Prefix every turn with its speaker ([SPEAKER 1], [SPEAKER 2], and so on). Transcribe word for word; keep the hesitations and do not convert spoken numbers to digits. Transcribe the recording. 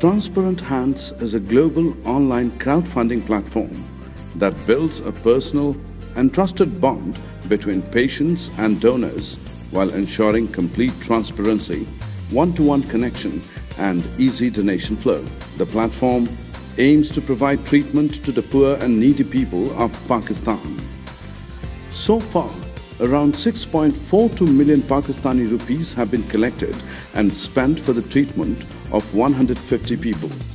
[SPEAKER 1] Transparent Hands is a global online crowdfunding platform that builds a personal and trusted bond between patients and donors while ensuring complete transparency, one-to-one connection, and easy donation flow. The platform aims to provide treatment to the poor and needy people of Pakistan. So far, around six point four two million Pakistani rupees have been collected and spent for the treatment of one hundred fifty people.